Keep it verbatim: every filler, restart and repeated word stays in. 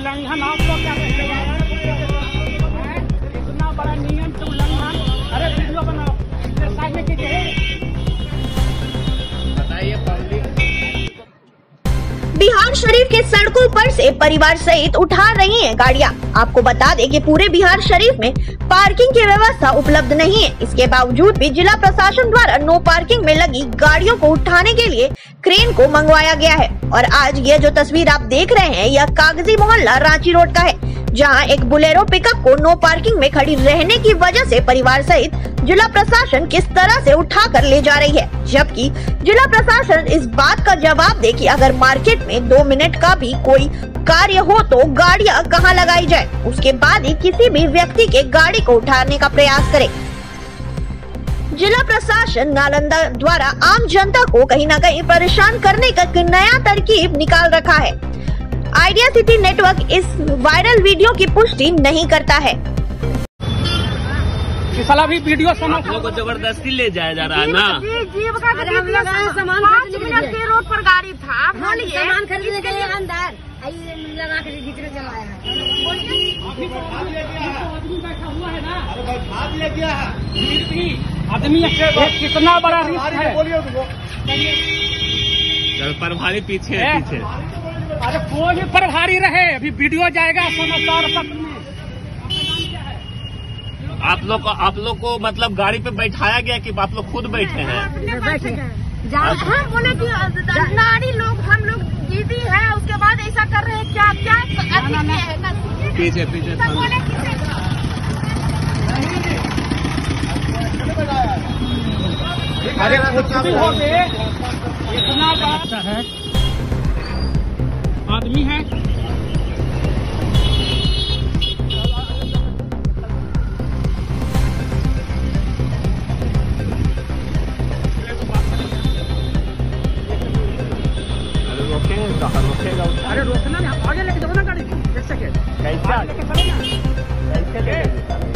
उल्लंघन आप लोग क्या कहते हैं? इतना बड़ा नियम के उल्लंघन। अरे वीडियो बनाओ, साइड में कीजिए। बताइए पब्लिक। बिहार शरीफ के सड़कों पर से परिवार सहित उठा रही हैं गाड़ियां। आपको बता दें कि पूरे बिहार शरीफ में पार्किंग की व्यवस्था उपलब्ध नहीं है। इसके बावजूद भी जिला प्रशासन द्वारा नो पार्किंग में लगी गाड़ियों को उठाने के लिए क्रेन को मंगवाया गया है। और आज ये जो तस्वीर आप देख रहे हैं, यह कागजी मोहल्ला रांची रोड का है, जहां एक बुलेरो पिकअप को नो पार्किंग में खड़ी रहने की वजह से परिवार सहित जिला प्रशासन किस तरह से उठा कर ले जा रही है। जबकि जिला प्रशासन इस बात का जवाब दे कि अगर मार्केट में दो मिनट का भी कोई कार्य हो तो गाड़ियां कहां लगाई जाए, उसके बाद ही किसी भी व्यक्ति के गाड़ी को उठाने का प्रयास करे। जिला प्रशासन नालंदा द्वारा आम जनता को कहीं न कहीं परेशान करने का नया तरकीब निकाल रखा है। Idea City Network viral video वीडियो की पुष्टि नहीं करता है। साला भी वीडियो समझ लोगों को जबरदस्ती ले जाया जा रहा है ना। जी जीव का सामान पाँच मिनट के रोड पर गाड़ी था। आप बोलिए सामान खरीदने के लिए अंदर लगा के खींचने चला आया है। आदमी कितना बड़ा रिस्क है। प्रभारी पीछे है, पीछे। अरे कोई भी प्रभारी रहे, अभी वीडियो जाएगा समाचार पत्र में। आप लोग को आप लोग को मतलब गाड़ी पे बैठाया गया कि आप लोग खुद बैठे हैं? हम बोले कि नारी लोग हम लोग जीती है, उसके बाद ऐसा कर रहे हैं। क्या क्या पीछे पीछे अरे कुछ भी हो गए, इतना बात है आदमी है। रोकेगा अरे रोकना नहीं, आगे लेके जाओ ना गाड़ी। एक सेकेंड कैसे कैसे